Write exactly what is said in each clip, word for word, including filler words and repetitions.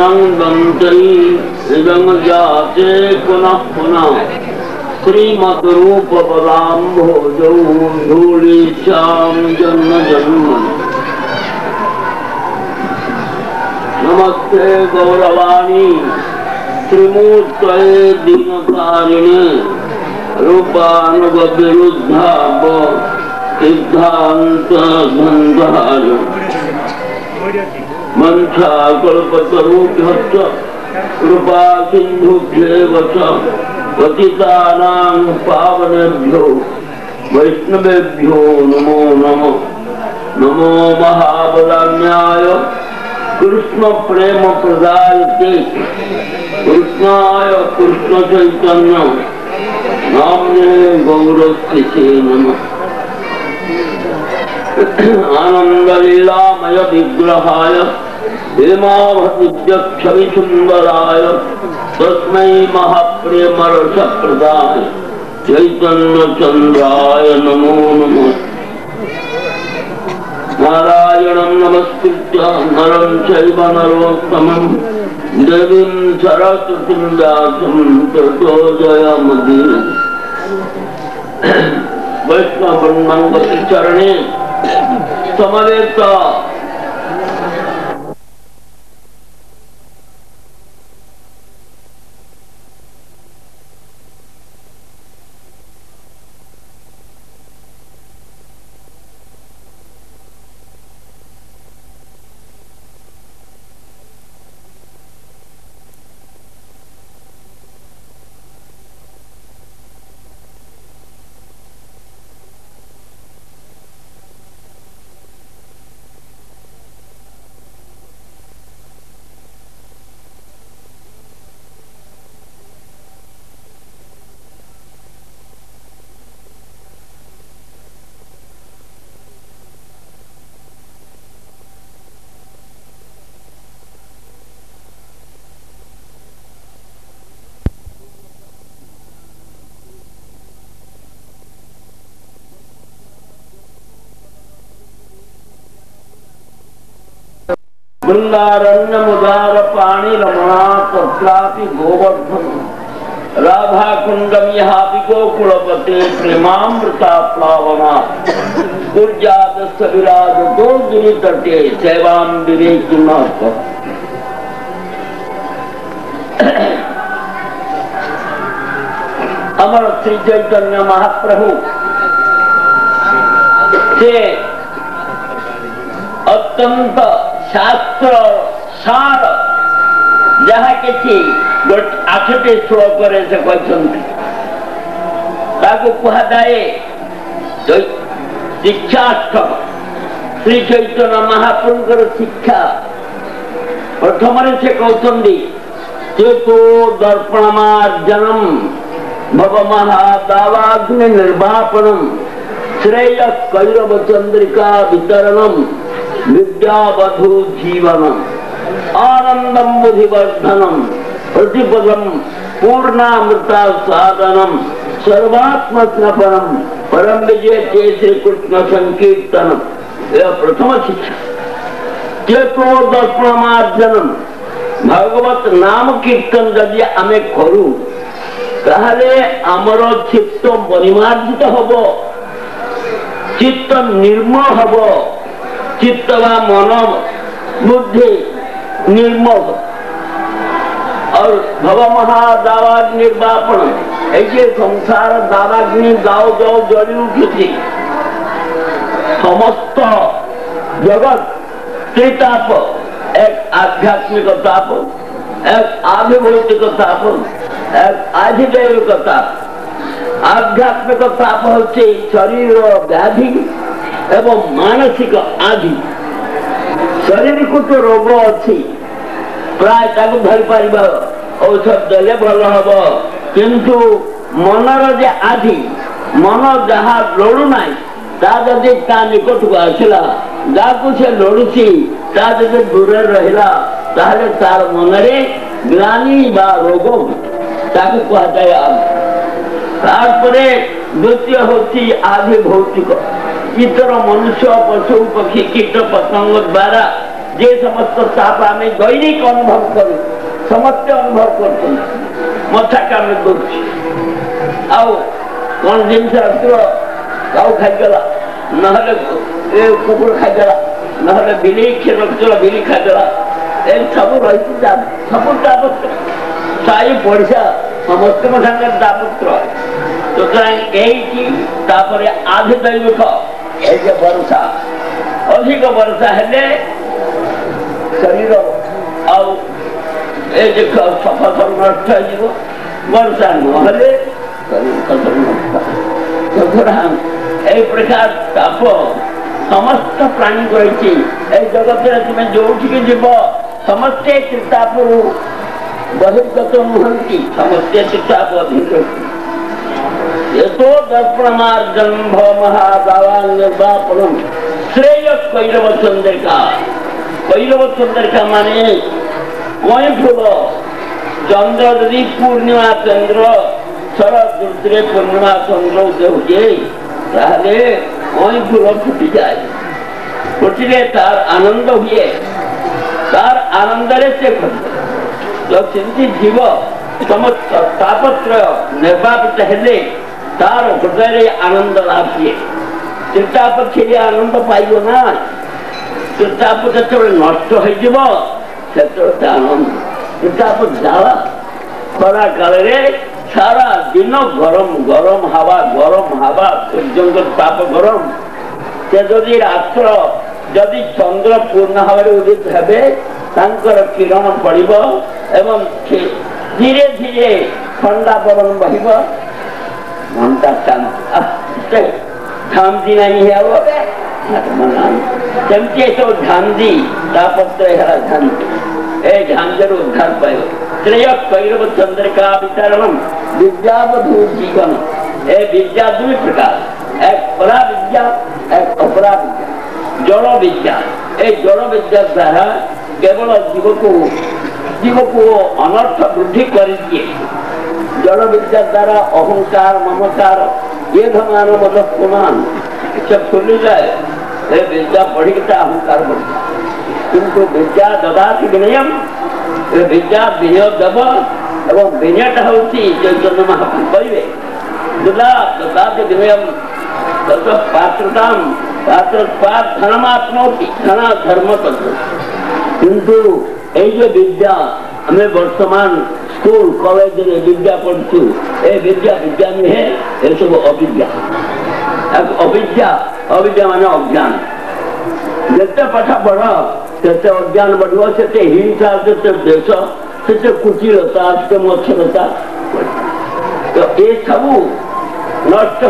दंतै इदं जाते पुनः पुनः श्रीमद्रूपपदाम्भोजौ धूलीश्यां जन्म जन्म। नमस्ते गौरवाणी श्रीमूर्तये दीनकारिणे रूपानुगविरुद्धाव सिद्धान्त धन्धाय मंसाकल्पतरुभ्यश्च कृपा सिन्धुभ्येव च पतितानां पावनेभ्यो वैष्णवेभ्यो नमो नमः। नमो महाबलान्याय कृष्ण प्रेम प्रदायते कृष्णाय कृष्ण चैतन्य नाम्ने गौरस्ते नमः। आनंद लीलामय विग्रहाय हेमावतीक्षविसुंदराय तस्मै महाप्रेम रस प्रदाय चैतन्य चंद्राय नमो नमः। नारायणं नमस्कृत्य नरं चैव नरोत्तमं देवीं सरस्वतीं व्यासं ततो जयमुदीरये। वैष्णव ब्रह्मवती चरणे समवेत वृंदारण्य मुदार पाणी रमणा तत्रापि गोवर्धन राधा कुंडम यहाँ गोकुलपते प्रेमामृता प्लावना दुर्जात विराज दो गिरि तटे सेवाम विवेक अमर श्री चैतन्य महाप्रभु से अत्यंत शास्त्र सार जहाँ किसी आठटी श्लोक से कहते शिक्षाष्टक श्री चैतन्य महाप्रभुकर शिक्षा प्रथम से कहते चेतो दर्पणमार्जनम भव महादावाग्नि निर्वापनम श्रेय कैरव चंद्रिका वितरणम विद्यावधु जीवनम आनंदम बुद्धिवर्धनम प्रतिपदम पूर्णामृता साधनम सर्वात्म स्नपनम परम विजय श्री कृष्ण संकीर्तनम। यह प्रथम शिक्षा। चेतो दर्पणमार्जनम भगवत नाम कीर्तन यदि आमे करू ताहले आमर चित्त परिमार्जित हबो, चित्त निर्मल हबो, चित्त वा मन बुद्धि निर्मल और भव महादावाग्नि निर्वापन ऐसे संसार दावाग्नि दाव दाव जली उठी समस्त जगत त्रिताप एक आध्यात्मिक ताप एक आधिभौतिक ताप एक आधिदैविक ताप। आध्यात्मिक ताप होचे शरीर व्याधि एवं मानसिक आदि शरीर को तो रोग अच्छी प्राय धरी पार औषध देले भल हम किंतु मनर जे आदि मन जहाँ लड़ू ना जदि निकट को आसला जहाँ से लड़ुची जदि दूर रहा तार मनरे ग्लानि बा रोग कहुए। द्वितीय होती आदि भौतिक इतर मनुष्य पशु पक्षी कीट पतंग द्वारा जे समस्त ताप आम दैनिक अनुभव करूँ समस्ते अनुभव कर मथा काम कर कौन जिनस काऊ खाईदेला ना कुकुर खाईदेला ना बिली क्षीर रखुला बिली खाईदेला सब रही सब तापत्र साई पड़िशा समस्त सागर तापत्र सुतरां आधि दैविक वर्षा अधिक वर्षा हेले शरीर फसल नष्ट हो वर्षा नहले शरीर प्रकार ताप समस्त प्राणी को जगत तुम्हें जो जीव समस्ते त्रिताप बहिर्गत नुहति समस्ते त्रिताप अधीन यथो दर्पणमार्जन्भ महादावान्यर्वापणम श्रेय कैरव चंद्रिका कैरव चंद्रिका माने कोई फूल चंद्र यदि पूर्णिमा चंद्र शरद ऋतु पूर्णिमा चंद्र उदय हुए कोई फूल फुटी जाए फुटिले तार आनंद हुए तार आनंद से तो सेमती जीव समस्त तापत्रय निर्वापित हेले तार हृदय आनंद लाभ किए त्रिताप खेली आनंद पाइब ना त्रिताप जो नष्ट हो आनंद त्रिताप जाला खरा काल सारा दिन गरम गरम हवा गरम हवा सूर्य ताप गरम से जदि रात्र जदि चंद्र पूर्ण भाव उदित हे किरण पड़ब एवं धीरे धीरे ठंडा पवन बहिब घंटा झांदी नहीं है सेमती सब झांदी तापत्र झांदी ए झांझर उद्धार पाए श्रेय कैरव चंद्रिका वितरण विद्यावधु जीवन ए विद्या दुई प्रकार एक परा विद्या एक अपरा विद्या जड़ विद्या ए जड़ विद्या द्वारा केवल जीव को जीव को अनर्थ वृद्धि कर दिए जड़ विद्या द्वारा अहंकार ममकार ये धमान मद पुमान सब खुल जाए ये विद्या पढ़ी अहंकार बढ़ता किंतु विद्या ददाति विनयम विद्या विनय दब एवं विनयटा हूँ चैतन्य महाप्रभु कहे दुला ददाति विनयम तत् पात्रता पात्र धनमात्मोति धन धर्म पत्र किंतु ये विद्या आम वर्तमान स्कूल कॉलेज में विद्या पढ़ु ए विद्या विद्या में है ये सब अविद्या अविद्या अविद्या माने अज्ञान जिते पाठ पढ़ से अज्ञान बढ़ से हिंसा से देश से कुटिलता से मच्छरता तो ये सब नष्ट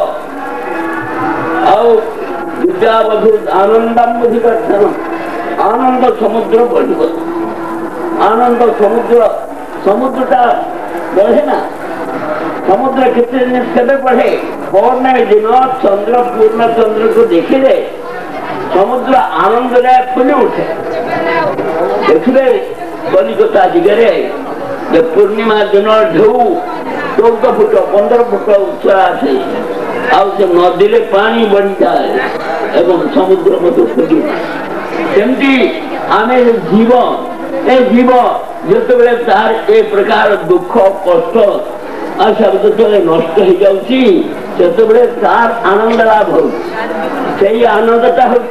हो विद्यावधु आनंदानुधिकर्षण आनंद समुद्र बढ़ आनंद समुद्र समुद्रटा बढ़े ना समुद्र कितने दिन केवे बढ़े पौर्णमी दिन चंद्र पूर्ण चंद्र को देखिले समुद्र आनंद फुली उठे देखिए कलिकता जगह पूर्णिमा दिन ढेउ चौदह फुट पंद्रह फुट उच्चा से आउ नदी में पानी बढ़ी जाए एवं समुद्र मत फुटी सेमती आम जीव ए जीव जो तार ए प्रकार दुख कष्ट आ सब जो नष्ट हो जाते तार आनंद लाभ हो आनंदटा हो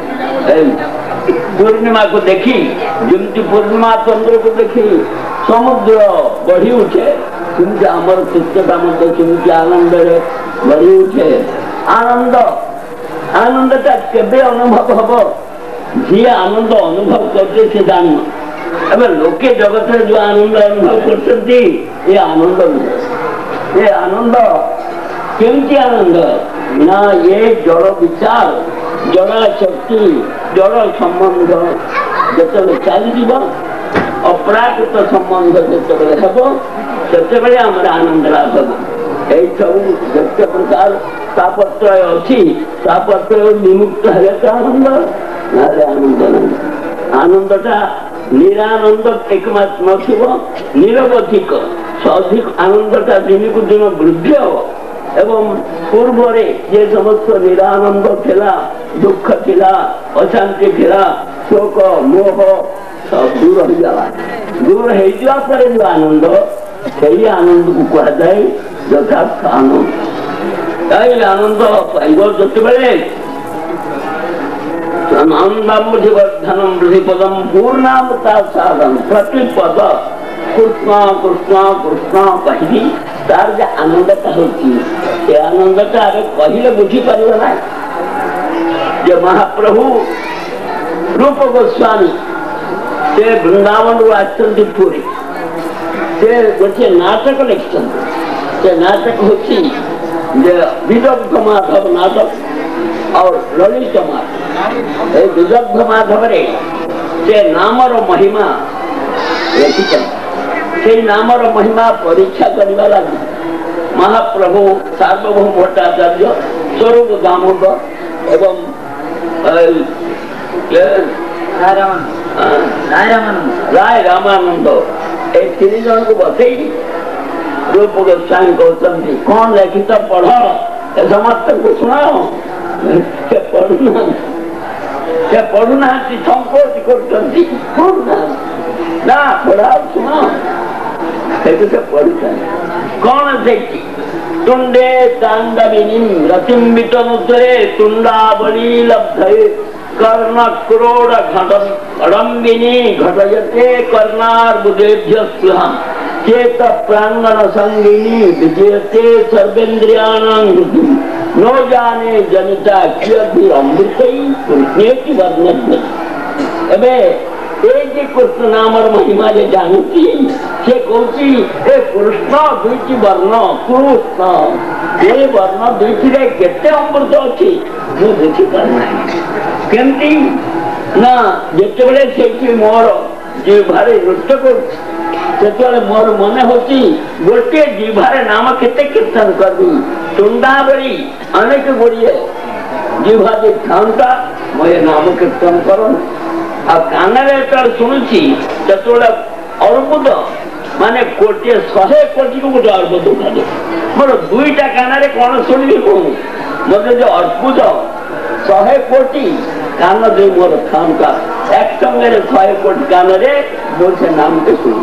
पूर्णिमा को देखी जमती पूर्णिमा चंद्र को देखी समुद्र बढ़ी उठे किंतु आमर चित्तटा मत आनंद बढ़ी उठे आनंद आनंदटा केबे अनुभव हम जी आनंद अनुभव करते से जान अब लोके जगत जो आनंद अनुभव करते ये आनंद ये आनंद केमती आनंद ना ये जड़ विचार जड़ शक्ति जड़ संबंध जो चल अपराकृत संबंध जो से आम आनंद लाभ हम यही सब जत प्रकार तापत्रय अच्छी तापत्रय विमुक्त है तो आनंद ना आनंद नहीं आनंदटा निरानंद एकमात्र नथिब निरवधिक अधिक आनंदटा दिन को दिन वृद्धि हो एवं पूर्व ये समस्त निरानंद थिला दुख थिला अशांति थिला शोक मोह सब दूर हो जावा दूर हो जा पर जो आनंद सही आनंद को कहा जाए यथार्थ आनंद यही आनंद पाइब जो बेले आनंदाबुधिवर्धनम हृदिपदम पूर्णामता साधन प्रतिपद कृष्ण कृष्ण कृष्ण कहि तार जो आनंदता होती आनंदता कहले बुझी पार ना जो महाप्रभु रूप गोस्वामी से वृंदावन आसती पुरी से गोटे नाटक लिखिं से नाटक होती विदग्ध माधव नाटक और ललित माधव विदग्ध माधव रे से नामर महिमा लिखिं से नामर महिमा परीक्षा करने लगी महाप्रभु सार्वभौम भट्टाचार्य स्वरूप दामोद एवं राय रामानंद ए तीन जन को बसई रूप गोस्वामी कहते कौन लिखित पढ़ समस्त को सुनाओ से पढ़ुना से पढ़ुना संकोच कर ना पढ़ा सुनाओ से पढ़ुता कौन से तुंडे तांडविनी रतिम्बित मुद्रे तुंडावली लब्धे कर्ण क्रोड़ घटम्बिनी घटयते कर्णार्बुदेभ्य स्पृहम् चेत प्रांगण संगिनी विजयते सर्वेन्द्रियाणां नो जाने जनिता कियद्धि अमृतै कृष्णेति वर्णयति एबे ए जे कृष्ण नामर महिमा जे जानती से कहती ए कृष्ण दुईटी वर्ण कृष्ण ये वर्ण दुईटी रे केते अमृत अछि मु देखि पारना केमती ना जेतेबेले सेठी मोर जिह्वारे नृत्य कर सेतेबेले मोर मने होती गोटे जिह्वारे नाम केते कीर्तन करबी तुंडावली अनेक गुड़िए जिह्वा जे ठांता मोय नाम कीर्तन करो आ कानरे तर सुनुची सेतेबेले अर्बुद माने कोटी शहे कोटी को गोटे अर्बुद उठादे मोर दुईटा कानरे कौन शुणवी कहूँ मत जो अर्बुद शहे कोटी कान दे मोर खामका एक संगे शहे कोटी कान रे मोर से नाम के सुन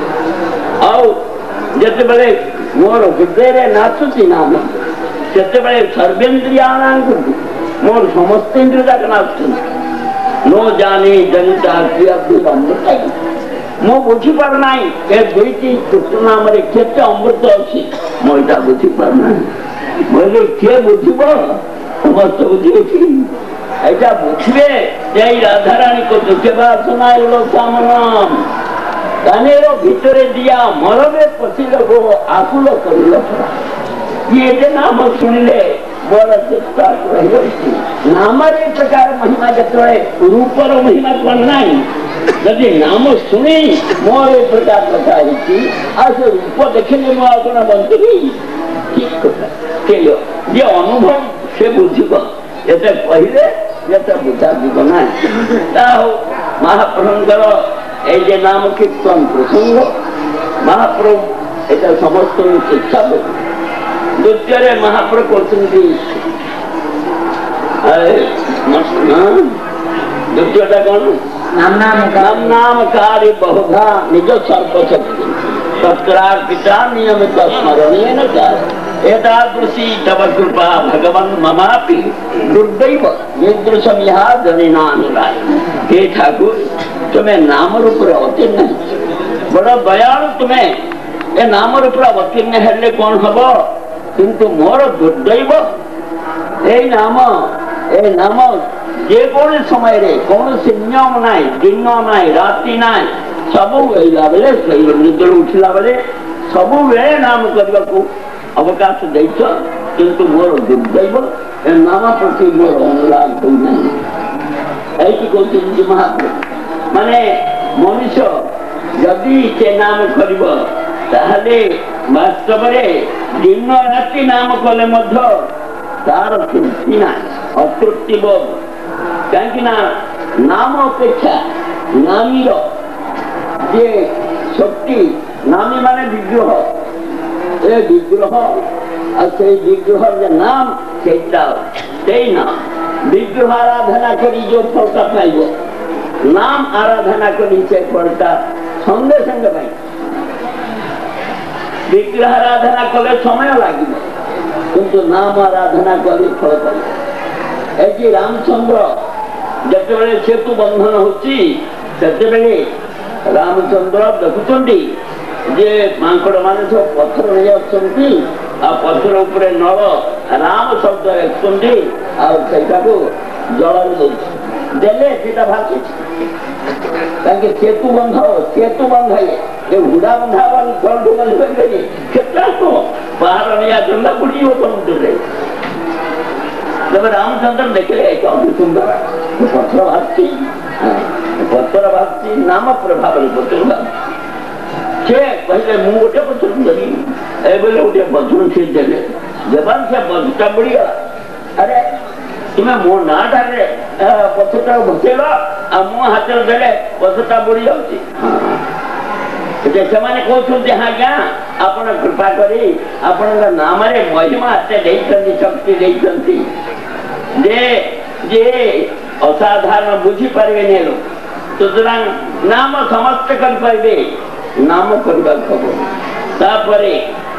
आओ जते बेले मोर हृदय रे नाचुची नाम जते बेले सर्वेन्द्रियाणां मोर समस्त इंद्रिय जाक नाचुची नो जाने जनता कियद्धि अमृतै मो बुझी पार नाई ए दुईटी कृष्ण नाम रे केते अमृत अछि मोइटा बुझी पार नाई मोले के बुझिबो समस्त बुझी अछि एटा बुझबे जय राधा रानी को दुखे बात सुनाइलो सामनाम कानेरो भितरे दिया मरबे पछिलो गो आकुल करिलो ये जे नाम सुनिले बड़ा चित्ता रहियो नाम रे प्रकार महिमा जतरे रूपर महिमा कोन नाही यदि नाम सुनी मोर ए प्रकार कथा हिची आज रूप देखिले मो आकोना बंतरी ठीक कथा केयो ये अनुभव से बुझिबो एते पहिले एते बुझा दिबो ना ताहो महाप्रभुଙ୍କର ए जे नाम कीर्तन प्रसंग महाप्रभु एटा समस्त शिक्षा द्वितीय महाप्रभु कहते द्वितीयटा कौन नाम नाम नाम कार्य बहुधा निज सर्वशक्ति तत्रार्पिता नियमित स्मरणीय एतादृशी तव कृपा भगवन् ममापि दुर्दैव ईदृशम यहा जनिनानुराय हे ठाकुर तुम्हें नाम रूप अवतीर्ण बड़ा दयालु तुम्हें ए नाम रूप अवतीर्ण हेले कौन हम किंतु मोर दुर्दैव ए नाम ए नाम जे कौन समय रे कौन से नियम नाई दिन नाई राति नाई सबु वेला बेले निद्र उठला बेले सबु बेले नाम करबा को अवकाश दैछ किंतु मोर दुर्दैव ए नाम प्रति मोर अनुराग होई नाही एकी कहते महाप्रभु माने मनुष्य यदि से नाम करिब ताहले वास्तव रे दिन राति नाम कले मध्य तार तृप्ति ना अतृप्ति बोध कहीं ना नाम अपेक्षा नामी जे शक्ति नामी माने विग्रह ए विग्रह से विग्रह जे नाम से नाम विग्रह आराधना करी जो फल पाइब नाम आराधना को नीचे पड़ता संगे संगे भाई विग्रह आराधना कले समय लगे किंतु नाम आराधना कले फल पाए। ये रामचंद्र जिते सेतु बंधन होती रामचंद्र देखुंट जे मांकड़ मान सब पत्थर नहीं आसुँच आ पत्थर उपरे नल राम शब्द रखुंट आटा को जल देले भाषी कहीं सेतु बंध सेतु बंध ये हुड़ा बंधा तो बाहर नहीं आंदा बुड़ी समुद्र तब रामचंद्र देखले अति सुंदर पत्थर भाषी पत्थर भाषी नाम प्रभाव पत्थर से कहले मु गोटे पत्थर धरी एबले गोटे पत्थर से देले जबान से बंधटा बुड़ीगला अरे तुम्हें मो नाटा पथरटा भसेल आ मो हाथ देले पथरटा बुड़ी जाऊँगी कहते आज्ञा आपण कृपा करी आपण नाम महिमा एते शक्ति जे जे असाधारण बुझी पारे लोग सुतरां नाम समस्त कर पारे नाम करवा खबर तापरे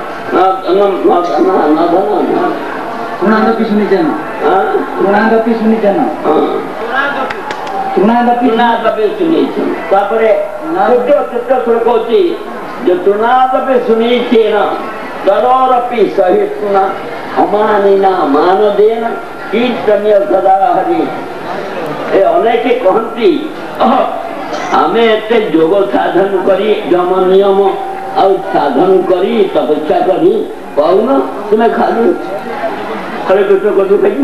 तृणादपि सुनिचन तृणादपि सुनिचन तृणादपि तृणादपि सुनिचन तापरे छोटो छोटो श्लोक होची जो तृणादपि सुनिचेन तरोरपि सहिष्णुना अमानिना मानदेन कीर्तन्य सदा हरि ए अनेके कहंती आमे एते योग साधन करी जम नियम आ साधन करी तपस्या करी पाउन तुम्हें खाली हरे कृष्ण कदू खाइब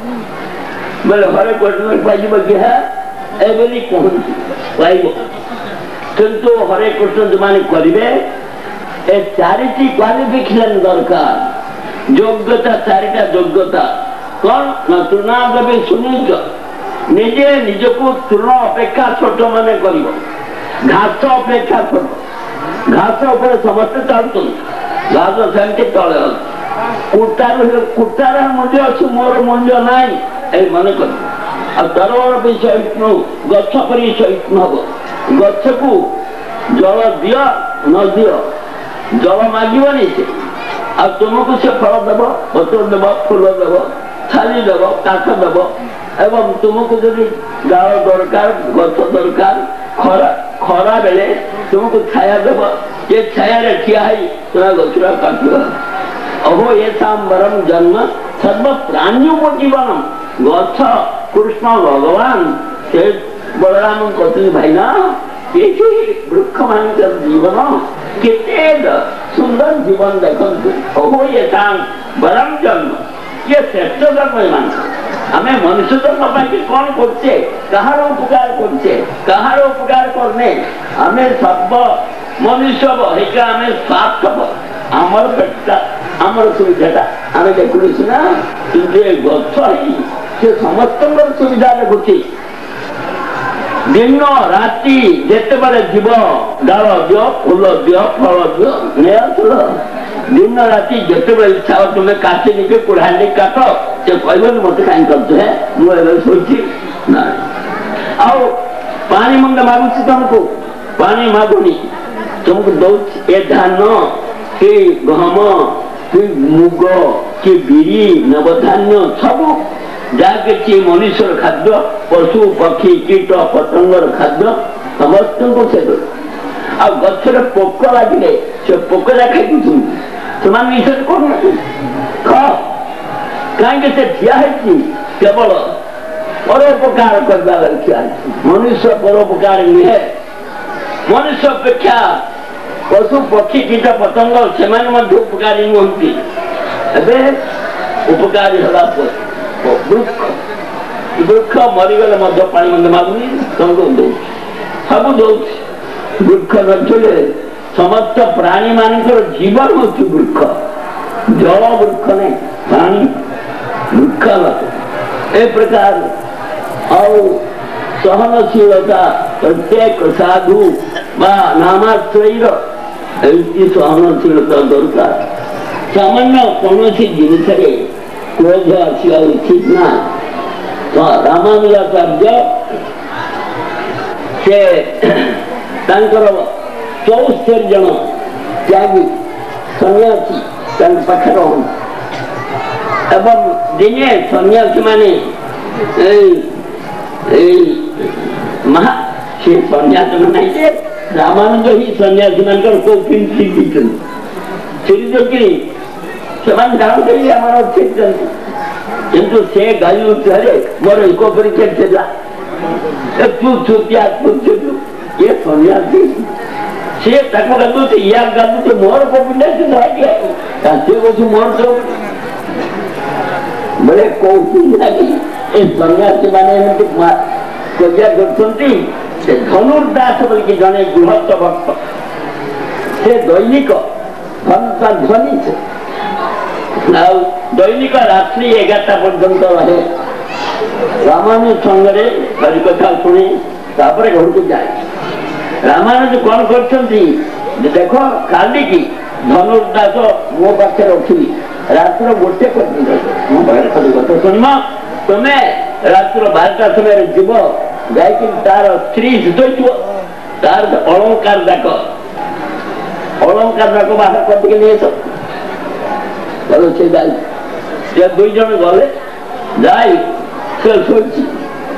बोले हरे कृष्ण पाइब कि है एबली कहती पाइब किंतु हरे कृष्ण जो माने करिवे ए चारिटी क्वालिफिकेशन दरकार योग्यता चारिटा योग्यता कौन ना तृणादपि सुनिच निजे निजको तृण अपेक्षा छोट माने करिब घास अपेक्षा छोट घास ऊपर समस्त चलुन घास सेमती तले कुटार कुटार मूल्य अच्छी मोर मूल्य नाई ए मन कर तरवर भी सहिष्णु गछ पर सहिष्णु हम गछ को जल दियो न दियो जल मागवनी से आ तुमको से फल देव पत्र देव फूल देव छाली देव काठ देव एवं तुमको जब गाँव दरकार गछ दरकार खरा खरा बेले तुमको छाया देव ये छाया रे ठिया है तुम गछरा काट अहो ये बरम जन्म सर्व प्राणीपजीवन गछ कृष्ण भगवान से बलराम कहते भाई ना ये वृक्ष मान जीवन केते सुंदर जीवन देखते अहो ये बरम जन्म ये श्रेष्ठ जन्म मान आम मनुष्य जन्म पाई कौन करछे कहार उपकार करछे कहार उपकार करने आम सब मनुष्य होइका आम स्वार्थ आमर पेटा आमर सुविधा आम देखु सीना गछ से समस्त सुविधा देखुची दिन राति जिते बड़े जीव डाल दियो फूल दियो फल दियो नहीं दिन राति जिते बड़े इच्छा हो तुम्हें काटी निके कुढ़ाली काट से कह मत कहीं करते मुझे सोची ना आओ पानी मुंडा मागुची तुमको पानी मागुनी तुमको दौर ए धान कि गहम कि मुग कि बिरी नवधान्य सब जहाँ कि मनुष्य खाद्य पशु पक्षी कीट पतंगर खाद्य समस्त को से आ गचर पोक लगे से पोक खाई तुम निषेध कर कहीं से ठिया है केवल परोपकार करवा ठिया मनुष्य परोपकार नुहे मनुष्य अपेक्षा पशु पक्षी कीट पतंग से उपकारी नुहति उपकारी हला वृक्ष वृक्ष मरीगले पानी मंद मागुनी तुमको दौ सब दौ वृक्ष नचले समस्त प्राणी मान जीवन हूँ वृक्ष जल वृक्ष नहीं पानी वृक्ष ए प्रकार और सहनशीलता प्रत्येक साधु नामाश्रय सहनशीलता दरकार सामान्य कौन जिनस क्रोध आसा उचित ना तो रामानुजाचार्य से चौस्तरी जन त्यागी सन्यासी पाखे रह दिने सन्यासी माने महा से सन्यासी माने रामानंद ही सन्यासी मान कौन चिरी देखिए से जानते आम किंतु से गाली अरे मोर एक परीक्षा तू छुटिया ये सन्यासी से गाधुचे या गाधुचे मोर को मोर सब बोले कौन सन्यासी मैंने कजिया कर धनुर्दास बोल जड़े गृहस्थ भक्त से दैनिक ध्वनि से दैनिक रात्रि एगारटा पर्यंत रहे रामानुज संगे हरिकथा शुणी तापर घर को जाए रामानुज कौन कर देख काली की धनुर्दास मो पाखे रखी रात्र गोटे पर्यटन शुणम तुम्हें रात्र बारटा समय जीव जाकि तार स्त्री जुटो तार अलंकार जाक अलंकार जाक बाहर करके नहीं चलो से जाए से दुई जन गले जाए से शोची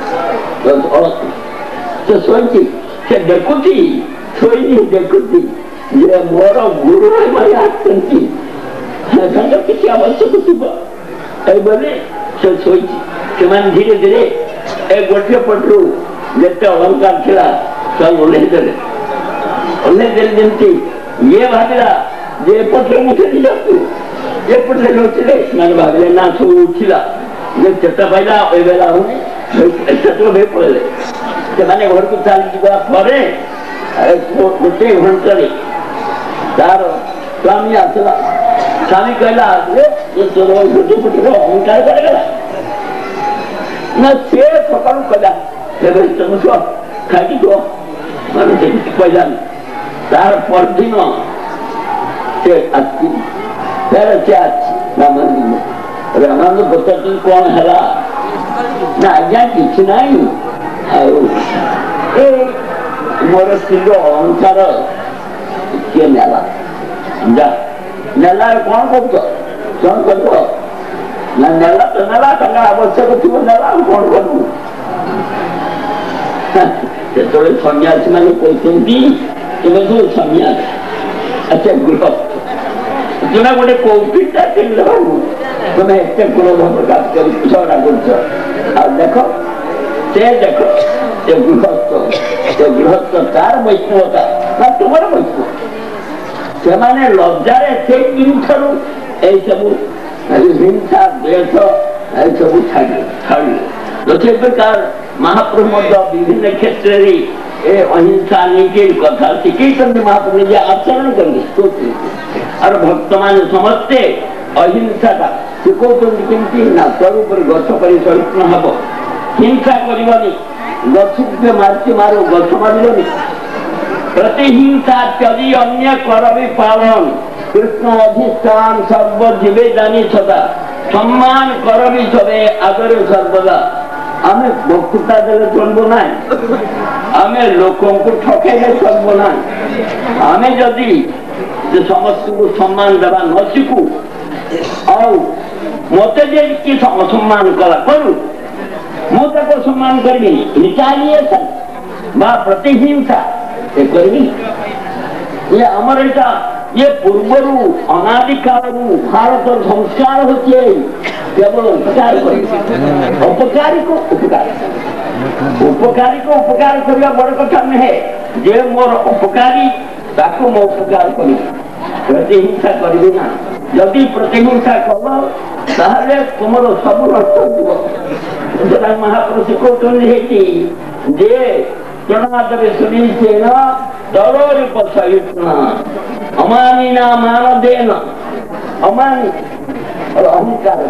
से शोची से देखुची शोनी देखुची ये मोर गुरु मैंने आसती किसी आवश्यक थी बोले से शोची से धीरे धीरे ए गोटे पटू जिते अलंकार था सब ओह्लैदेले ओह्लैदेले जमी ये भाविला जे पटे मुझे जातु ये पटे लुचिले मैंने भाविले ना सब उठिला जे चेता पाइला ए बेला होनी तो भे पड़े से माने घर को चली जावा गोटे घंटे तार स्वामी आसला स्वामी कहला ये तोर गोटे पटे अहंकार करेगा ना से सकाल कला तुम खाई तो माने कहला तार परदिन से आसी फिर से आसी रामानंद रामानंद पचार कौन है ना आज्ञा कि ना मोर स्त्री अहंकार किए नेला जा नेला कौन कर कौन कर ना नेला तो नेला आवश्यक थी नेला कौन करू से सन्यासी मैंने कहते तुम्हें सब सन्यास अच्छा गृहस्थ तुम्हें गोटे कौटिटा तुम्हें एत क्रोध प्रकाश कर झगड़ा कर देख से देख से गृहस्थ से गृहस्थ तार वैष्णवता ना तुम वैष्णव से माने लज्जारे से सब हिंसा द्वेष सब छाड़ी से प्रकार महाप्रभु विभिन्न क्षेत्र में अहिंसा नीति कथा शिखी महाप्रभु निजे आचरण करेंगे और भक्त मान समस्ते अहिंसा का शिखौती केमती ना स्वरूप गछ पर सहिष्णु हम हिंसा करनी गछ मार्ची मारो गछ मारे प्रतिहिंसा त्यजी अन्य कर भी पालन कृष्ण अधिष्ठान सर्व जीवे जानी सदा सम्मान कर भी सबे आदर सर्वदा आम बक्तृता देले चलबो ना आम लोक को ठकेले चलबो ना आम जदि समस्त को सम्मान देवा न शिखु और मत कि असम्मान कला करू मुझे सम्मान करी रिटालिएशन बा प्रतिहिंसा करी ये आमर एटा ये पूर्व अनादि काल भारत संस्कार होचे केवल उपकार उपकारी को उपकार उपकारी को उपकार करने बड़ कथा नुहे जे मोर उपकारी ताको मो उपकार करी प्रतिहिंसा करी ना जदि प्रतिहिंसा कल तुम सब नष्ट हो महापुरुष शिखौती जे प्रणादे सुनीचेन दलोरूप सहिष्णुना अमानिना मानदेन अमानी और अहंकार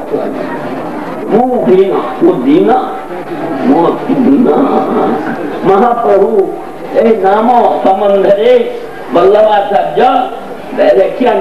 मु दीन मु दीन मु दीन महाप्रभु ए नाम संबंध रे वल्लभाचार्य व्याख्या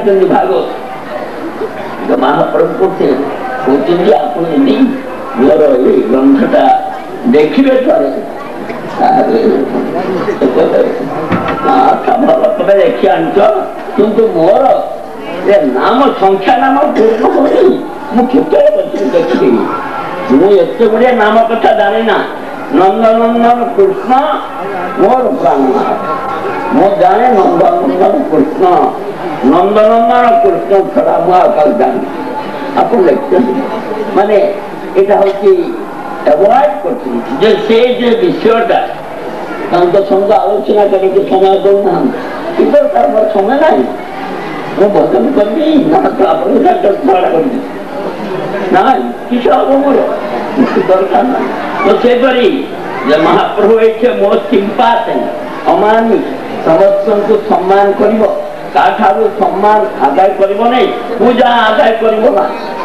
भागवत महाप्रभु से कहते आप मोर ये ग्रंथटा देखिए थोड़े ତମେ ଦେଖି ଆଣିଛ କିନ୍ତୁ ମୋର ଏ ନାମ ସଂଖ୍ୟା ନାମ ପୂର୍ଣ୍ଣ ହଉନି। ମୁଁ କେତେବେଳେ ବସିକି ଦେଖିବି। ମୁଁ ଏତେ ଗୁଡିଏ ନାମ କଥା ଜାଣିନା। ନନ୍ଦନନ୍ଦନ କୃଷ୍ଣ ମୋର ପ୍ରାଣନାଥ। ମୁଁ ଜାଣେ ନନ୍ଦନନ୍ଦନ କୃଷ୍ଣ ନନ୍ଦନନ୍ଦନ କୃଷ୍ଣ ଛଡା ମୁଁ ଆଉ କାହାକୁ ଜାଣିନି। ଆପଣ ଲେଖିଛନ୍ତି ମାନେ ଏଇଟା ହଉଛି ଆଭଏଡ କରୁଛନ୍ତି ଯେ ସେ ଯେ ବିଷୟଟା ତାଙ୍କ ସଙ୍ଗେ ଆଲୋଚନା କରିବାକୁ ସମୟ ଦଉନାହାନ୍ତି। କିନ୍ତୁ ତାର ମୋର ସମୟ ନାହିଁ। ମୁଁ ଭଜନ କରିବି ନା ତ ଆପଣଙ୍କ ଛଡ଼ା କରିବି ନାଇଁ କିଛି ହବ ମୋର ଦରକାର ନାହିଁ। ତ ସେପରି ଯେ ମହାପ୍ରଭୁ ଏଇଠି ମୋ ଚିମ୍ପା ଅମାନି ସମସ୍ତଙ୍କୁ ସମ୍ମାନ କରିବ। କାଠାରୁ ସମ୍ମାନ ଆଦାୟ କରିବ ନାହିଁ। ପୂଜା ଆଦାୟ କରିବ ନା।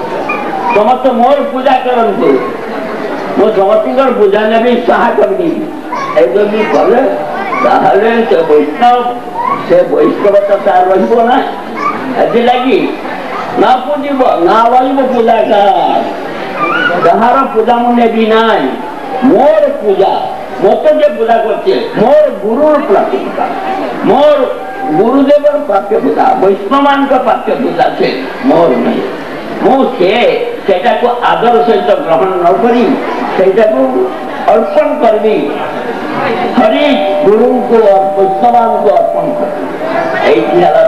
ସମସ୍ତେ ମୋର ପୂଜା କରନ୍ତୁ। ମୁଁ ସମସ୍ତଙ୍କର ପୂଜା ନେବି ସାହା କରିବି। ଏ ଯଦି କଲେ ତାହେଲେ ସେ ବୈଷ୍ଣବ ସେ ବୈଷ୍ଣବତା ତାର ରହିବ ନା। ଏଥିଲାଗି ନା ପୂଜିବ ନା ରହିବ ପୂଜାକାର। ଯାହାର ପୂଜା ମୁଁ ନେବି ନାହିଁ। ମୋର ପୂଜା ମତେ ଯେ ପୂଜା କରୁଛେ ମୋର ଗୁରୁର ପ୍ରାପ୍ୟ ପୂଜା ମୋର ଗୁରୁଦେବର ପ୍ରାପ୍ୟ ପୂଜା ବୈଷ୍ଣବଙ୍କ ପ୍ରାପ୍ୟ ପୂଜା ସେ ମୋର ନାହିଁ। ମୁଁ ସେ ସେଇଟାକୁ ଆଦର ସହିତ ଗ୍ରହଣ ନ କରି ସେଇଟାକୁ ଅର୍ପଣ କରିବି। ହରି ଗୁରୁଙ୍କୁ ବୈଷ୍ଣବଙ୍କୁ ଅର୍ପଣ କରିବି। এইটি ହେଲା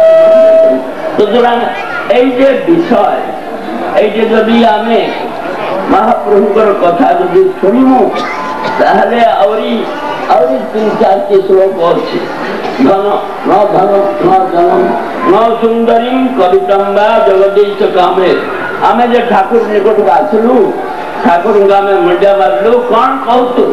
সুতরাং এই যে বিষয় এই যে যদি আমি মহাপ্রভুଙ୍କର কথা যদি শুଣିমু তাহলে আହୁରି আହୁରି তিন চারটি শ্লোক ଅଛି। ধন ন ধন ন জনম ন সুন্দরী কবিতম্বা জগদীশ কামে। ଆମେ ଯେ ଠାକୁର ନିକଟକୁ ଆସିଲୁ ଠାକୁରଙ୍କୁ ଆମେ ମୁଣ୍ଡିଆ ମାରିଲୁ କଣ କହୁଛୁ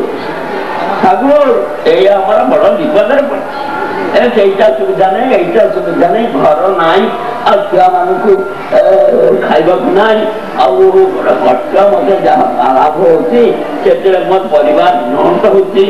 ଠାକୁର ଏଇ ଆମର ବଡ ବିପଦରେ ପଡିଛି। ଏ ସେଇଟା ସୁବିଧା ନାହିଁ ଏଇଟା ସୁବିଧା ନାହିଁ ଘର ନାହିଁ ଆଉ ଛୁଆମାନଙ୍କୁ ଖାଇବାକୁ ନାହିଁ ଆଉ କଷ୍ଟ ମତେ ଯାହା ଲାଭ ହଉଛି ସେଥିରେ ମୋ ପରିବାର ନଷ୍ଟ ହଉଛି।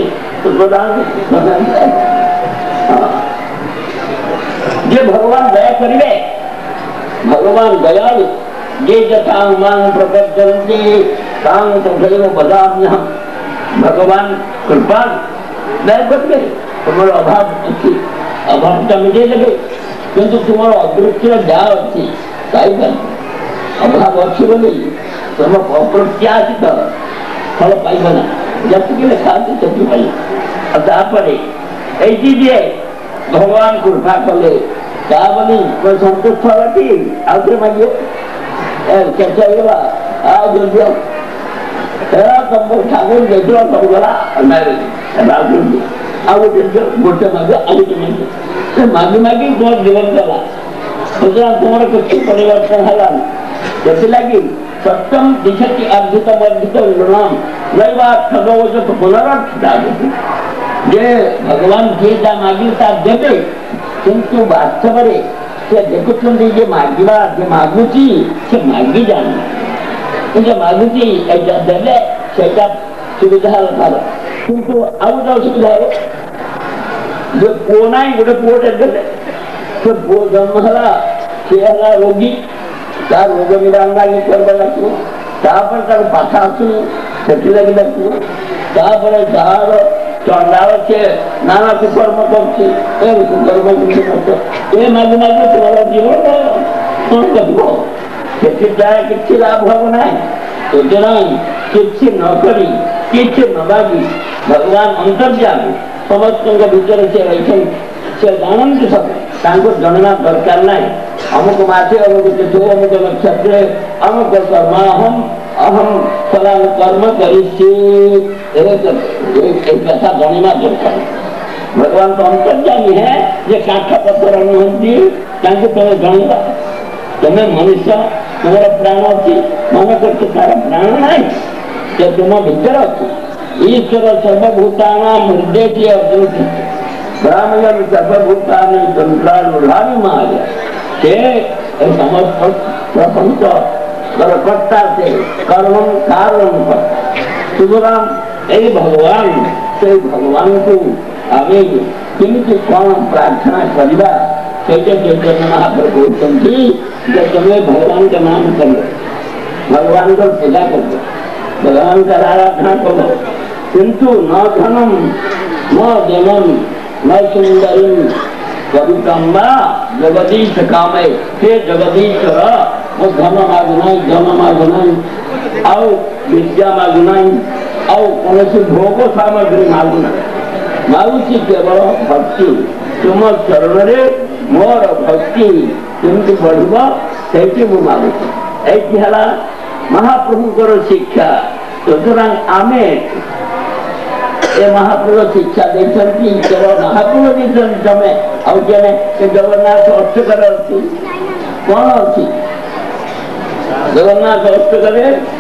ଯେ ଭଗବାନ ଦୟା କରିବେ ଭଗବାନ ଦୟାଳୁ ଯେ ଯଥା ମାନ ପ୍ରପଦ୍ୟନ୍ତି ତାଂ ତଥୈବ ବଦାମ୍ୟହମ୍। ଭଗବାନ କୃପା ଦୟା କରିବେ। ତୁମର ଅଭାବ ଅଛି ଅଭାବଟା ମିଟେଇ ଦେବେ କିନ୍ତୁ ତୁମର ଅଦୃଶ୍ୟ ଯାହା ଅଛି ପାଇପାର ଅଭାବ ଅଛି ବୋଲି ତୁମ ଅପ୍ରତ୍ୟାଶିତ ଫଳ ପାଇବ ନା। ଯେତିକି ଲେଖା ଅଛି ସେଥିପାଇଁ ଆଉ ତାପରେ ଏଇଠି ଯିଏ ଭଗବାନ କୃପା କଲେ ତା ବୋଲି ସନ୍ତୁଷ୍ଟ ହେବାଟି ଆଉ ଥରେ ମାଗିବ ଶେଷ ହେଇଗଲା ଆଉ ଯଦି ତମ ଠାକୁର ଦେଖିବ ସବୁଗଲା ଆଉ ଗୋଟେ ଗୋଟେ ମାଗ ଆଉ ଗୋଟେ ମାଗ ସେ ମାଗି ମାଗି ତୁମର ଜୀବନ ଗଲା। ସୁତରାଂ ତୁମର କିଛି ପରିବର୍ତ୍ତନ ହେଲାନି। ସେଥିଲାଗି ସତ୍ୟମ ଦିଶତି ଅର୍ଜିତ ବର୍ଦ୍ଧିତ ଋଣମ ରହିବା ଠଗବଚ ପୁନରର୍ଥିତା ଯେ ଭଗବାନ ଯିଏ ଯାହା ମାଗିଲେ ତା ଦେବେ କିନ୍ତୁ ବାସ୍ତବରେ ସେ ଦେଖୁଛନ୍ତି ଯେ ମାଗିବା ଯେ ମାଗୁଛି ସେ ମାଗି ଜାଣେ ଯେ ମାଗୁଛି ଏଇଟା ଦେଲେ ସେଇଟା ସୁବିଧା ହେଲା ତାର କିନ୍ତୁ ଆଉ ଗୋଟେ ଅସୁବିଧା ହେବ ଯେ ପୁଅ ନାହିଁ ଗୋଟେ ପୁଅଟେ ଦେଲେ ସେ ପୁଅ ଜନ୍ମ ହେଲା ସେ ହେଲା ରୋଗୀ ତା ରୋଗ ନିବାରଣ ଲାଗି କରିବା ଲାଗିବ ତାପରେ ତାକୁ ପାଠ ଆସୁନି ସେଥିଲାଗି ଲାଗିବ ତାପରେ ଯାହାର ଚଣ୍ଡାଳ ସେ ନାନା କୁକର୍ମ କରୁଛି ଏ କୁକର୍ମ ଏ ମାଗି ମାଗି ତୁମର ଜୀବନ କଣ କରିବ ସେଠି ଦ୍ୱାରା କିଛି ଲାଭ ହବ ନାହିଁ। ସୁତରାଂ କିଛି ନ କରି କିଛି ନ ମାଗି ଭଗବାନ ଅନ୍ତର୍ଯାମୀ ସମସ୍ତଙ୍କ ଭିତରେ ସେ ରହିଛନ୍ତି ସେ ଜାଣନ୍ତି ସବୁ ତାଙ୍କୁ ଜଣାଇବା ଦରକାର ନାହିଁ। ଅମୁକ ମାସେ ଅମୁକ ତିଥି ଅମୁକ ନକ୍ଷତ୍ରରେ ଅମୁକ କର୍ମ ଅହମ ଅହମ ଫଲାନ କର୍ମ କରିଛି ଏ କଥା ଜାଣିବା ଦରକାର। ଭଗବାନ ତ ଅନ୍ତର୍ଯାମୀ ହେ ଯେ କାଠ ପଥର ନୁହନ୍ତି ତାଙ୍କୁ ତମେ ଜାଣିବା ତମେ ମନୁଷ୍ୟ ତୁମର ପ୍ରାଣ ଅଛି ମନେ କରୁଛ ତାର ପ୍ରାଣ ନାହିଁ ସେ ତୁମ ଭିତରେ ଅଛି। ଈଶ୍ୱର ସର୍ବଭୂତାନ ହୃଦୟ ଅଦୃତ ବ୍ରାହ୍ମଣ ସର୍ବଭୂତାନ ଚନ୍ଦ୍ରାଲୁଢାବି ମାୟା ସେ ସମସ୍ତ ପ୍ରପଞ୍ଚ କର୍ତ୍ତା ସେ କର୍ମ କାରଣ କର୍ତ୍ତା। ସୁତରାଂ ଏଇ ଭଗବାନ ସେଇ ଭଗବାନଙ୍କୁ ଆମେ କେମିତି କଣ ପ୍ରାର୍ଥନା କରିବା ସେଇଟା ଚୈତନ୍ୟ ମହାପ୍ରଭୁ କହୁଛନ୍ତି ଯେ ତମେ ଭଗବାନଙ୍କ ନାମ କର ଭଗବାନଙ୍କର ପୂଜା କର ଭଗବାନଙ୍କର ଆରାଧନା କର କିନ୍ତୁ ନ ଧନମ न जनम न सुंदरी कवितम्बा जगदीश कामे हे जगदीश्वर मो धन मागु नहीं धन मागु नहीं आउ विद्या मागु नहीं आउ कौन भोग सामग्री मागु नहीं मागुची केवल भक्ति तुम चरण मोर भक्ति केमती बढ़ से मागुची है महाप्रभुकर शिक्षा सुतरां आमे ए महाप्रभु शिक्षा देखती केवल महाप्रभु देखते तमें आने जगन्नाथ अष्टकर अच्छी कौन अच्छी जगन्नाथ अष्टकर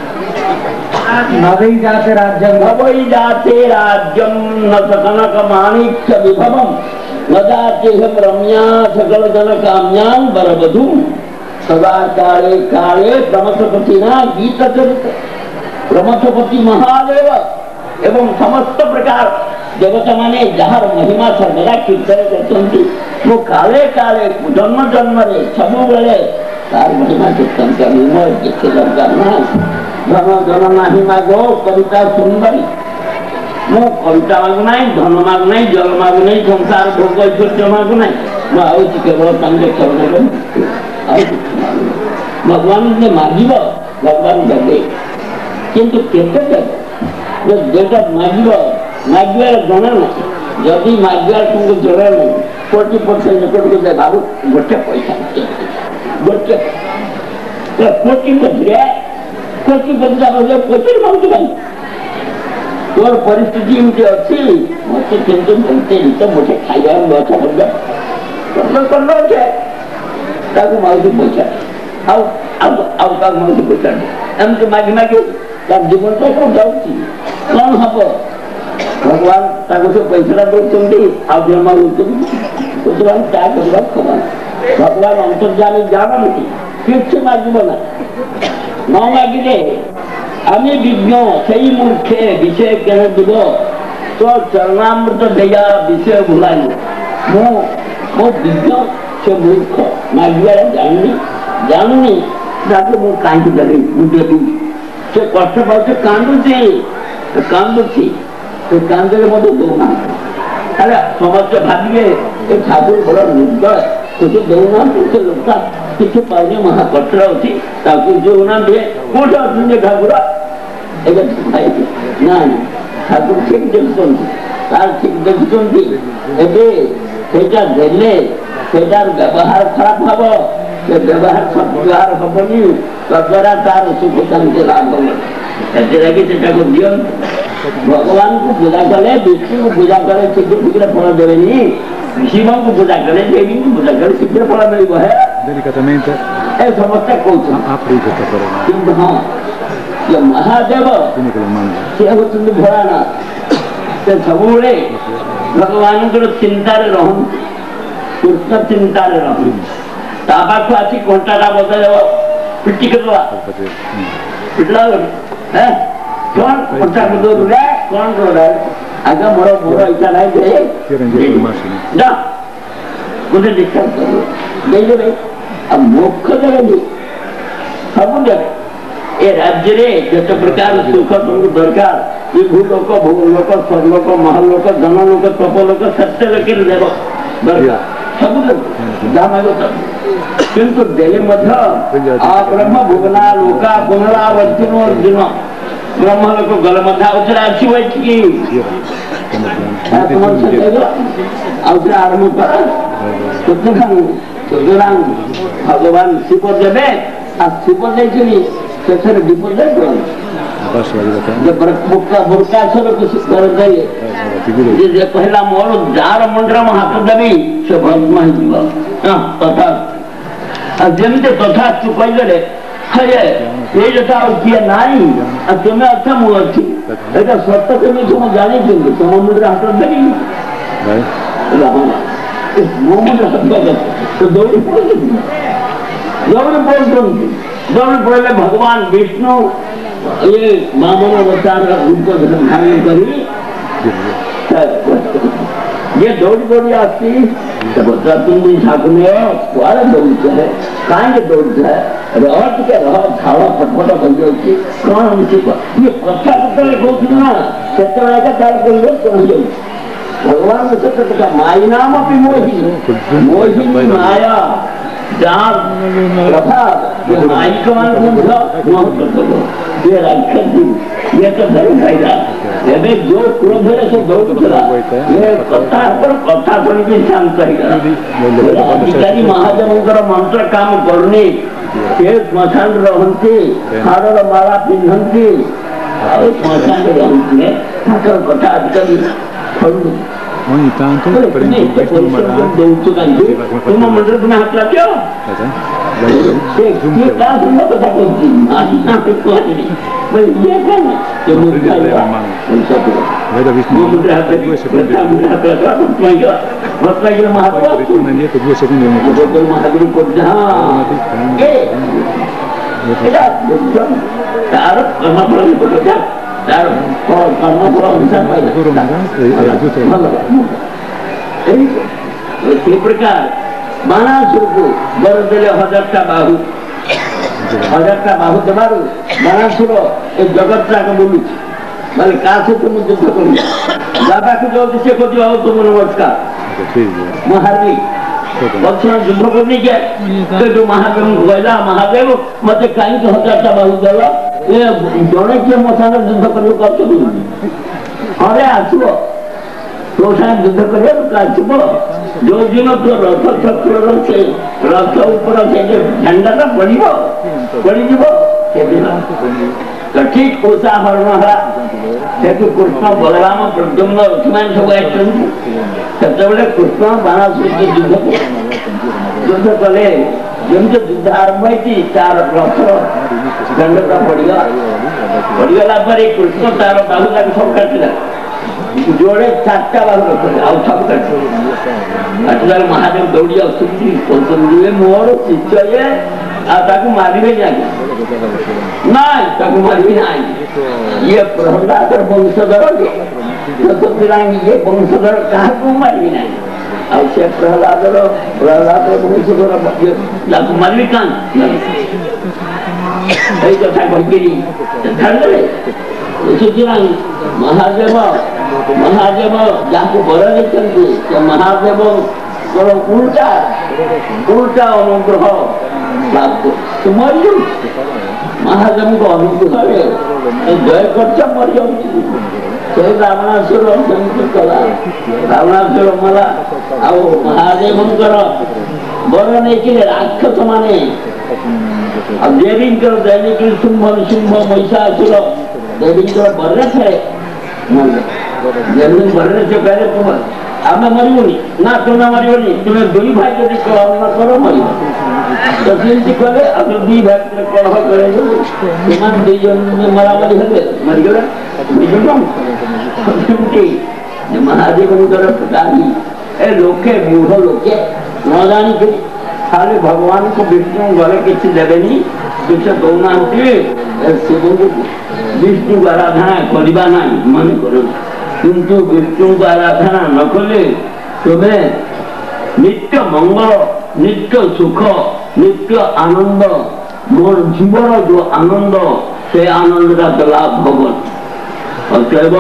नवई जाते राज्यम नवई जाते राज्यम न सकनक माणिक्य विभवम न जाते हम रम्या सकल जन काम्यां बरबधू सदा काले काले प्रमथपति ना गीत चरित प्रमथपति महादेव एवं समस्त प्रकार देवता माने जहार महिमा सर्वदा कीर्तन करते वो काले काले जन्म जन्म रे सब बेले तार महिमा कीर्तन करनी मोर किसी दरकार ना धन धन नाही मागो कविता सुंदरी मो कविता मागु नहीं धन मागु नहीं जल मागु नहीं संसार भोग ऐश्वर्य मागु नहीं मैं आउची केवल तांगे चरण भगवान ने मागिब भगवान देवे किंतु केते देवे जेटा मागिब मागिबार जन ना जदि मागिबार तुमको जन नहीं फोर्टी परसेंट निकट को दे बाबू गोटे पैसा गोटे फोर्टी परसेंट फोर्टी परसेंट पचास मांगते भाई तोर परिस्थिति एमती अच्छी मत किंतु बोलते तो मुझे खाइबा बचा बंदा मतलब करना है ताकू माउसी पैसा आउ आउ आउ का माउसी पैसा एमती मागी मागी तार जीवन तो को जाउची कौन हबो भगवान ताकू से पैसा दउचंदी आउ जे मागुची भगवान क्या करबा खबर भगवान अंतर्जामी जानती किछ मागिबो ना न मागिले आमी विज्ञ सही मूर्खे विषय केन दिब तो चरणामृत दया विषय भुलानी मो मो विज्ञ से मूर्ख मागिबार जाननी जाननी ताके मु कांदी देबी मु देबी से कष्ट पाउछे कांदुची कांदुची तो कांदले मते दोना अरे समस्त भाबिए ए ठाकुर बड़ निर्दय तुझे देना तुझे लोका किसी पाने महा कष्ट होती ताकि जो ना दे कोठा तुझे ठाकुर एगे भाई ना ठाकुर ठीक देखछन तार ठीक देखछन एबे सेटा देले सेटार व्यवहार खराब हबो से व्यवहार सब व्यवहार हबनी तद्वारा तार सुख शांति लाभ हो एते लगी सेटा को दियन भगवान को पूजा करे विष्णु को पूजा करे शीघ्र शीघ्र फल देवेनी शिव को पूजा करे देवी को पूजा करे शीघ्र फल मिलिबो है delicatamente ए समस्या कोच apri questa parola किंतु हां ये Mahadev quindi che lo manda से होतुन भोलानाथ से सबुले भगवान को चिंता रे रहन कृष्ण चिंता रे रहन ताबा को आसी कोंटाटा बदलवा पिट्टी करवा पिटला है कौन कोंटा को दो रे कौन रो रे आगे मोरो मोरो इच्छा नहीं दे ना मुझे डिस्टर्ब करो नहीं दे अब मोक्ष देंगे सब देंगे ए राज्य रे जत प्रकार सुख तुमको दरकार ये भूलोक भूलोक स्वर्लोक महलोक जनलोक तपोलोक सत्य लोक देव दरकार सब जामागो सब किंतु देले मध्य आ ब्रह्म भुवना लोका पुनरावर्तिनो अर्जुन ब्रह्म लोक गल मध्य उतरा अच्छी होई की तुम से आउतरा आरंभ कर सुतखान सुतरां भगवान शिव देवे आ शिव देछनी सेसर विपद कोन basta la libertà जब मुक्का मुक्का सब कुछ कर दे जे जे पहला मोर जार मंत्र में हाथ देबी से भस्म जीव हां तथा अजंते तथा तू कहले रे हये ये जता किया नाही आ तुमे अच्छा मु अछि एटा सत्य तुम तुम जानि तुम तुम मुद्रा हाथ देबी vai राम इस मुद्रा हाथ दे तो दौड़ी पड़ दौड़ी पड़ दौड़ी पड़े भगवान विष्णु ये मामन अवतार रूप धारण करी ये दौड़ी दौड़ी आती बच्चा तुम भी ठाकुर कुआरे दौड़ है कहीं दौड़ है रह टे रह झाड़ फटफट बन जाऊँगी कौन हम ये कथा कतले कहूँ ना से तार कर कौन जाऊ भगवान को सत्य कथा माई नाम अपनी मोहिनी मोहिनी माया जान प्रभाव ये माई का मान कौन था मोह तो ये राक्षस ये तो नहीं खाएगा ये भी जो क्रोध है सो दौड़ चला ये कथा पर कथा सुन के शांत करेगा अधिकारी महाजनों मंत्र काम करने के स्मशान रहते हार माला पिंधंती और स्मशान रहते ठाकर कथा अधिकारी ogni tanto prendo questo numero तुम मंत्र तुम्हें हाथ रखो ये क्या तुम लोग कथा करती आना पे कोई नहीं मैं ये करना जो मुझे आया vedo visto due secondi ritorna indietro due secondi e तो महावीर को जहाँ ये इधर तार करना पड़ेगा तार करना पड़ेगा इसी प्रकार बाणासुर को बर देले हजार टा बाहु हजार टा बाहु देबारु बाणासुर ए जगत रा को बोलु माने का से तुम युद्ध करू बाबा को जो से को दियो तुम नमस्कार महावीर बच्चन युद्ध करने के तो जो महादेव बोला महादेव मते काई के हजार टा बाहु देला ए जणे के मसान युद्ध करू करतो अरे आसो तो साथ युद्ध करे काचबो जो दिन तो रथ चक्र से रथ ऊपर से जो झंडा का पड़िबो पड़ी जीवो के दिन तो ठीक ओसा हरना देखो कृष्ण बलराम प्रद्युम्न लक्ष्मण सब आइछन सेतबेले कृष्ण बाणासुर के युद्ध युद्ध कले जंत युद्ध आरंभ होती चार रथ झंडा का पड़िया पड़ियाला पर कृष्ण तार बाहु लाग सब काटला जोड़े चारटा बाहु रखले आउ सब काट अटलाल महादेव दौड़ी आउथि कोसंदुए मोर शिष्य ये आ ताकू मारिबे जाके नहीं ताकू मारिबे नहीं ये प्रहलाद वंशधर के तो तिरांगी ये वंशधर काकू मारिबे नहीं आ से प्रहलाद प्रहलाद वंशधर ताकू मारिबे कान এই কথা কইলি থাকলে সুতরাং মহাদেব মহাদেব যাকে বড় দেখছেন যে মহাদেব বড় উল্টা উল্টা অনুগ্রহ লাভ তোমার মহাদেবଙ୍କ ଅନୁଗ୍ରହରେ ଜୟ କରଛ ମରିଯାଉଛି ସେ ରାବଣାସୁର ସେମିତି କଲା ରାବଣାସୁର ମଲା ଆଉ ମହାଦେବଙ୍କର ବର ନେଇକି ରାକ୍ଷସ ମାନେ अब देवींकर दैनिक शुंभ शुंभ महिषासुर देवींकर बर्रे थे देवी बर्रे से पहले तुम आमे मरियोनी ना तुम मरियोनी तुम्हें दुई भाई यदि कलह करो मरियो तो सेमती कले अब दुई भाई कलह करे तुम दुई जन मरामरी हेले मरिगला बुझुम सेमती महादेवंकर प्रदानी ए लोके मूढ़ लोके न जानी के खाली भगवान को विष्णु गले किसी देवेनी किसी दौना शिव को विष्णु को आराधना करवा ना मन करो किंतु विष्णु को आराधना न कले तुम्हें नित्य मंगल नित्य सुख नित्य आनंद मोर जीवन जो आनंद से आनंद का लाभ भगवान अतएव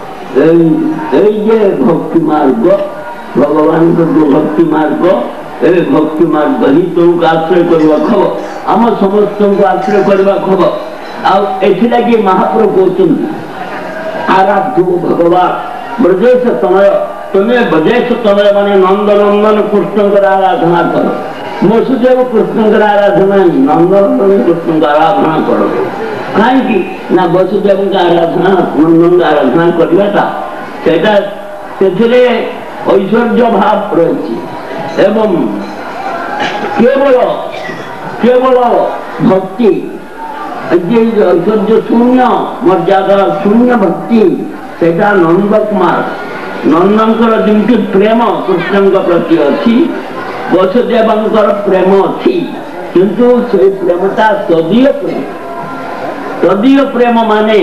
भक्ति मार्ग भगवान को जो भक्ति मार्ग भक्ति मार्ग ही तुमको आश्रय करवा खब आम समस्त को आश्रय करवा खब आगे महाप्रभु कहते आराध्य भगवान ब्रजेश तनय तुम्हें ब्रजेश तनय माने नंद नंदन कृष्ण आराधना करो वसुदेव कृष्ण आराधना नंद नंदन कृष्ण आराधना करो कहीं ना वसुदेव का आराधना नंदन आराधना करवाटा से ऐश्वर्य भाव रही एवं केवल केवल भक्ति ऐश्वर्य शून्य मर्यादा शून्य भक्ति से नंद कुमार नंदंकर जमी प्रेम कृष्ण प्रति अच्छी वसुदेवंकर प्रेम अच्छी किंतु से प्रेमता तदीय प्रेम तदीय प्रेम माने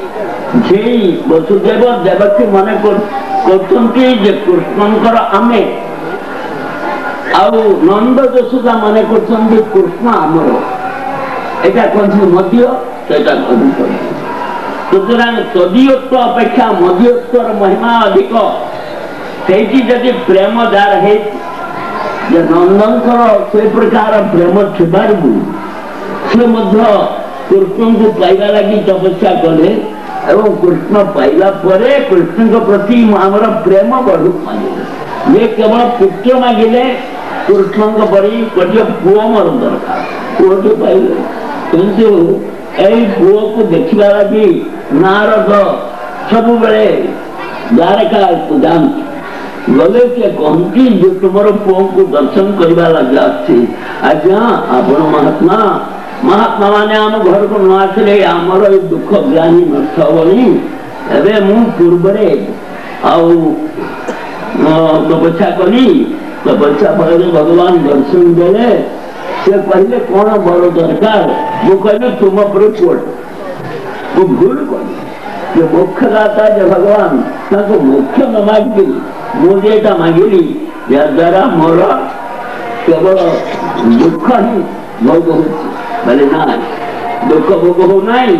वसुदेव देवकी मन कर कृष्णंकर आमे आउ नंद यशोदा माने करछन कृष्ण आमर एटा कोन मध्य सेटा कोन सुतरां तदीयत्व अपेक्षा मध्यत्वर महिमा अधिक ସେଇଠି ଯଦି ପ୍ରେମ ଯାହାର ହେଇଛି ଯେ ନନ୍ଦଙ୍କର ସେ ପ୍ରକାର ପ୍ରେମ ଥିବାରୁ ସେ ମଧ୍ୟ କୃଷ୍ଣଙ୍କୁ ପାଇବା ଲାଗି ତପସ୍ୟା କଲେ ଏବଂ କୃଷ୍ଣ ପାଇଲା ପରେ କୃଷ୍ଣଙ୍କ ପ୍ରତି ଆମର ପ୍ରେମ ବଢୁ ମାଗିଲେ। ଇଏ କେବଳ ପୁତ୍ର ମାଗିଲେ କୃଷ୍ଣଙ୍କ ପରି ଗୋଟିଏ ପୁଅ ମୋର ଦରକାର, ପୁଅଟି ପାଇଲେ। କିନ୍ତୁ ଏଇ ପୁଅକୁ ଦେଖିବା ଲାଗି ନାରଦ ସବୁବେଳେ ଦ୍ୱାରକାକୁ ଯାଆନ୍ତି। ଗଲେ କିଏ କହନ୍ତି ଯେ ତୁମର ପୁଅଙ୍କୁ ଦର୍ଶନ କରିବା ଲାଗି ଆସିଛି। ଆଜ୍ଞା ଆପଣ ମହାତ୍ମା ମହାତ୍ମା ମାନେ ଆମ ଘରକୁ ନ ଆସିଲେ ଆମର ଏଇ ଦୁଃଖ ଜ୍ଞାନୀ ନଷ୍ଟ ହବନି। ଏବେ ମୁଁ ପୂର୍ବରେ ଆଉ ତପସ୍ୟା କଲି, ତପସ୍ୟା ଫଳରେ ଭଗବାନ ଦର୍ଶନ ଦେଲେ। ସେ କହିଲେ କଣ ବଡ ଦରକାର? ମୁଁ କହିଲି ତୁମ ପରେ ପୁଅଟା। ମୁଁ ଭୁଲ କଲି ଯେ ମୋକ୍ଷଦାତା ଯେ ଭଗବାନ ତାଙ୍କୁ ମୋକ୍ଷ ନ ମାଗିଲି, ମୁଁ ଯେଟା ମାଗିଲି ଯାଦ୍ୱାରା ମୋର କେବଳ ଦୁଃଖ ହିଁ ଭୋଗ ହଉଛି। ବୋଲେ ନା ଦୁଃଖ ଭୋଗ ହଉନାହିଁ,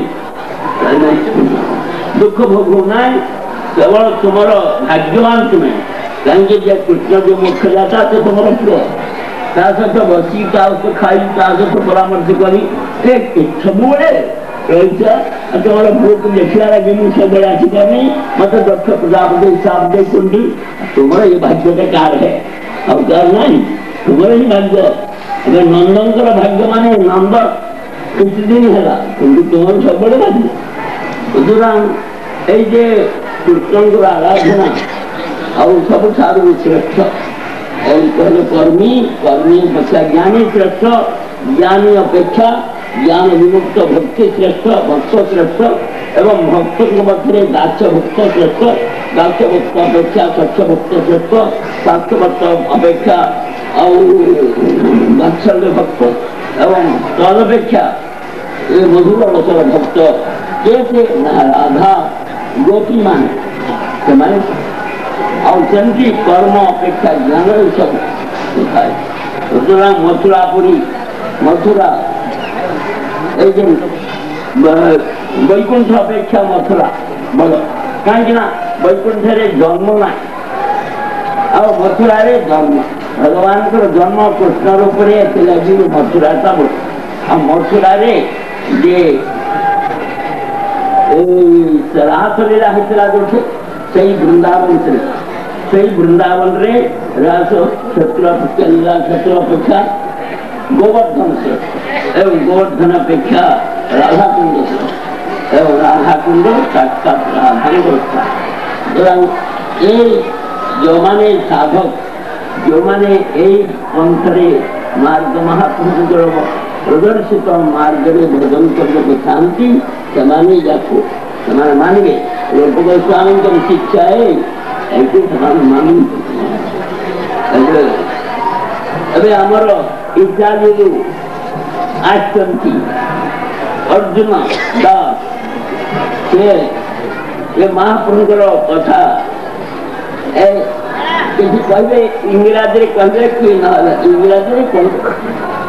ଦୁଃଖ ଭୋଗ ହଉନାହିଁ, କେବଳ ତୁମର ଭାଗ୍ୟବାନ ତୁମେ। କାହିଁକି ଯେ କୃଷ୍ଣ ଯେ ମୋକ୍ଷଦାତା ସେ ତୁମର ପୁଅ, ତା ସହିତ ବସି ତା ସହିତ ଖାଇ ତା ସହିତ ପରାମର୍ଶ କରି ସବୁବେଳେ ରହିଛ। ତୁମର ପୁଅକୁ ଦେଖିଲା ଲାଗି ମୁଁ ସବୁବେଳେ ଆସିପାରୁନି, ମତେ ଦକ୍ଷ ପ୍ରଜାପତି ହିସାବ ଦେଇଛନ୍ତି। ତୁମର ଏ ଭାଗ୍ୟଟା କାହାର ହେ? ଆଉ କାହାର ନାହିଁ, ତୁମର ହିଁ ଭାଗ୍ୟ। ଏବେ ନନ୍ଦଙ୍କର ଭାଗ୍ୟ ମାନେ ନନ୍ଦ କିଛି ଦିନ ହେଲା, କିନ୍ତୁ ତୁମର ସବୁବେଳେ ଭାଗ୍ୟ। ସୁତରାଂ ଏଇ ଯେ କୃଷ୍ଣଙ୍କର ଆରାଧନା ଆଉ ସବୁଠାରୁ ଶ୍ରେଷ୍ଠ ଏଇ କହିଲେ କର୍ମୀ, କର୍ମୀ ଅପେକ୍ଷା ଜ୍ଞାନୀ ଶ୍ରେଷ୍ଠ, ଜ୍ଞାନୀ ଅପେକ୍ଷା ଜ୍ଞାନ ବିମୁକ୍ତ ଭକ୍ତି ଶ୍ରେଷ୍ଠ, ଭକ୍ତ ଶ୍ରେଷ୍ଠ ଏବଂ ଭକ୍ତଙ୍କ ମଧ୍ୟରେ ଦାସ ଭକ୍ତ ଶ୍ରେଷ୍ଠ, ଦାସ ଭକ୍ତ ଅପେକ୍ଷା ସ୍ୱଚ୍ଛ ଭକ୍ତ ଶ୍ରେଷ୍ଠ, ସ୍ୱାସ୍ଥ୍ୟ ଭକ୍ତ ଅପେକ୍ଷା ଆଉ ବାତ୍ସଲ୍ୟ ଭକ୍ତ ଏବଂ ତଦପେକ୍ଷା ଏ ମଧୁର ରସର ଭକ୍ତ କିଏ ସେ ରାଧା ଗୋପୀମାନେ ସେମାନେ। ଆଉ ସେମିତି କର୍ମ ଅପେକ୍ଷା ଜ୍ଞାନରେ ସବୁ ଥାଏ। ସୁତରାଂ ମଥୁରା ପୁରୀ ମଥୁରା ଏଇ ଯେ ବୈକୁଣ୍ଠ ଅପେକ୍ଷା ମଥୁରା ଭଲ। କାହିଁକି ନା ବୈକୁଣ୍ଠରେ ଜନ୍ମ ନାହିଁ ଆଉ ମଥୁରାରେ ଜନ୍ମ। ଭଗବାନଙ୍କର ଜନ୍ମ କୃଷ୍ଣ ରୂପରେ ଏଥିଲାଗି ମଥୁରାଟା ଭଲ। ଆଉ ମଥୁରାରେ ଯେ ରାସ ଲୀଳା ହେଇଥିଲା ଯୋଉଠି ସେଇ ବୃନ୍ଦାବନ ଥିଲା, ସେଇ ବୃନ୍ଦାବନରେ ରାସ କ୍ଷେତ୍ର ଲୀଳା କ୍ଷେତ୍ର ଅପେକ୍ଷା ଗୋବର୍ଦ୍ଧନ ଶ୍ରେଷ୍ଠ ଏବଂ ଗୋବର୍ଦ୍ଧନ ଅପେକ୍ଷା ରାଧାକୁଣ୍ଡ ଶ୍ରେଷ୍ଠ ଏବଂ ରାଧାକୁଣ୍ଡ ସାକ୍ଷାତ ରାଧାଙ୍କର ସ୍ଥାନ। ଏଇ ଯେଉଁମାନେ ସାଧକ, ଯେଉଁମାନେ ଏଇ ପନ୍ଥରେ ମାର୍ଗ ମହାପ୍ରଭୁଙ୍କର ପ୍ରଦର୍ଶିତ ମାର୍ଗରେ ଭଜନ କରିବାକୁ ଚାହାନ୍ତି ସେମାନେ ଯାକୁ ସେମାନେ ମାନିବେ। ରୂପ ଗୋସ୍ୱାମୀଙ୍କର ଶିକ୍ଷା ଏଇଠି ସେମାନେ ମାନନ୍ତି। ଏବେ ଆମର ଇତ୍ୟାଦିରୁ ଆସିଛନ୍ତି ଅର୍ଜୁନ ଦାସ, ସେ ମହାପ୍ରଭୁଙ୍କର କଥା କିଛି କହିବେ ଇଂରାଜୀରେ କହିବେ କି ନହେଲେ ଇଂରାଜୀରେ କହିବେ।